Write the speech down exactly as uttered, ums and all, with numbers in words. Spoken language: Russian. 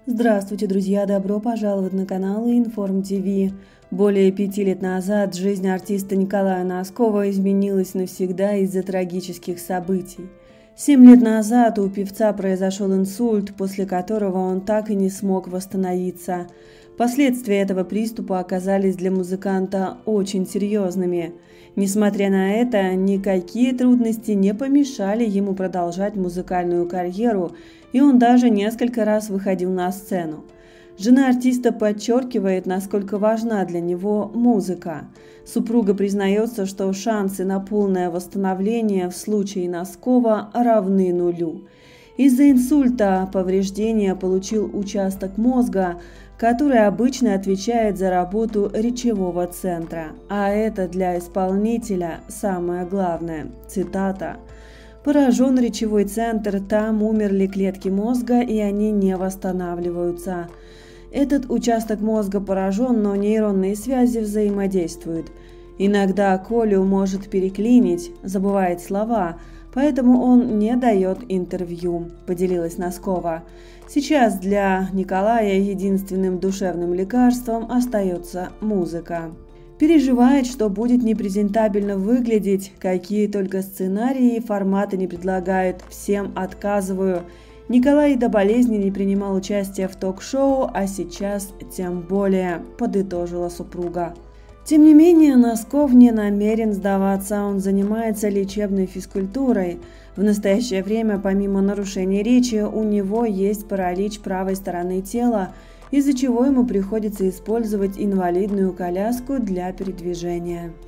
Здравствуйте, друзья! Добро пожаловать на канал Информ ТВ. Более пяти лет назад жизнь артиста Николая Носкова изменилась навсегда из-за трагических событий. Семь лет назад у певца произошел инсульт, после которого он так и не смог восстановиться. Последствия этого приступа оказались для музыканта очень серьезными. Несмотря на это, никакие трудности не помешали ему продолжать музыкальную карьеру, и он даже несколько раз выходил на сцену. Жена артиста подчеркивает, насколько важна для него музыка. Супруга признается, что шансы на полное восстановление в случае Носкова равны нулю. Из-за инсульта повреждения получил участок мозга, который обычно отвечает за работу речевого центра. А это для исполнителя самое главное. Цитата. «Поражен речевой центр, там умерли клетки мозга, и они не восстанавливаются. Этот участок мозга поражен, но нейронные связи взаимодействуют. Иногда Колю может переклинить, забывает слова, поэтому он не дает интервью», – поделилась Носкова. Сейчас для Николая единственным душевным лекарством остается музыка. Переживает, что будет непрезентабельно выглядеть, какие только сценарии и форматы не предлагают, всем отказываю. Николай до болезни не принимал участия в ток-шоу, а сейчас тем более, подытожила супруга. Тем не менее, Носков не намерен сдаваться, он занимается лечебной физкультурой. В настоящее время, помимо нарушения речи, у него есть паралич правой стороны тела, из-за чего ему приходится использовать инвалидную коляску для передвижения.